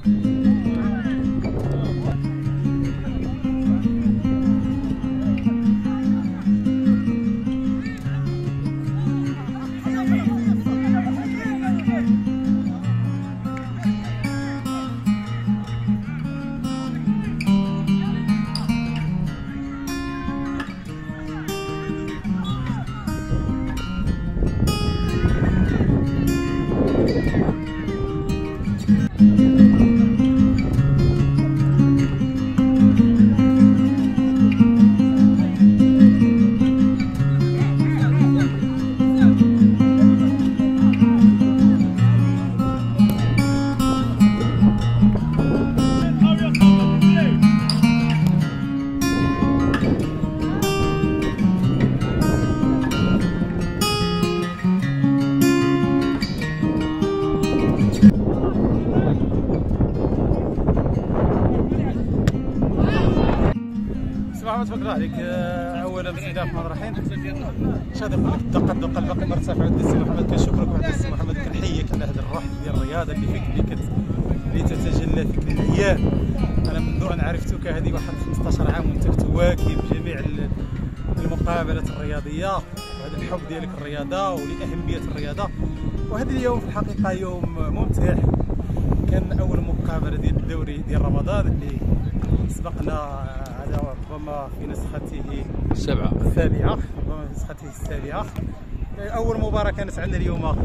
تفضل عليك. اولا بسم الله الرحمن الرحيم. شاد نقول لك التقدم الباقي مرتفع عند السي محمد، كنشكرك وعند السي محمد كنحييك على هذا الروح ديال الرياضه اللي فيك، اللي تتجلى فيك الايام. انا منذ ان عرفتك هذه واحد 15 عام وانت تواكب جميع المقابلات الرياضيه، وهذا الحب ديالك الرياضه ولاهميه الرياضه. وهذا اليوم في الحقيقه يوم ممتع، كان اول مقابله ديال الدوري ديال رمضان اللي سبقنا ربما في نسخته السابعه، ربما في نسخته السابعه. اول مباراه كانت عندنا اليوم،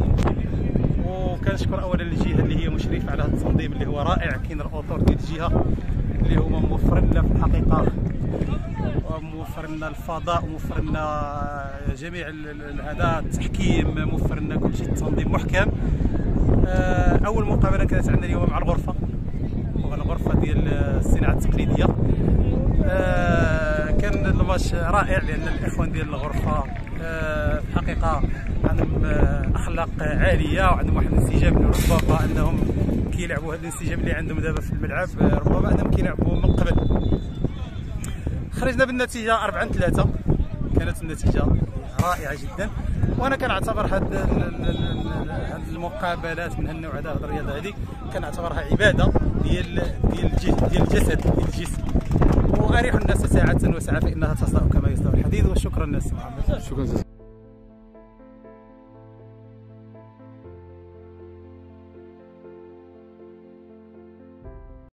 وكنشكر اولا الجهه اللي هي مشرفه على هذا التنظيم اللي هو رائع. كاين الاطور ديال الجهه اللي هما موفرين لنا في الحقيقه، موفر لنا الفضاء، موفر لنا جميع هذا التحكيم، موفر لنا كل شيء، التنظيم محكم. اول مقابله كانت عندنا اليوم مع الغرفه، الغرفه ديال الصناعه التقليديه. كان الماتش رائع لان الاخوان ديال الغرفه في الحقيقه عندهم اخلاق عاليه وعندهم واحد الانسجام، ربما انهم كيلعبوا هذا الانسجام اللي عندهم دابا في الملعب، ربما انهم كيلعبوا من قبل. خرجنا بالنتيجه 4-3، كانت النتيجه رائعه جدا. وانا كنعتبر هاد المقابلات من هالنوع هذا الرياضه هذه كنعتبرها عباده ديال الجسد، ديال الجسم، واريح الناس ساعه وساعه فانها تصدأ كما يصدأ الحديد. وشكرا الناس محمد. شكرا.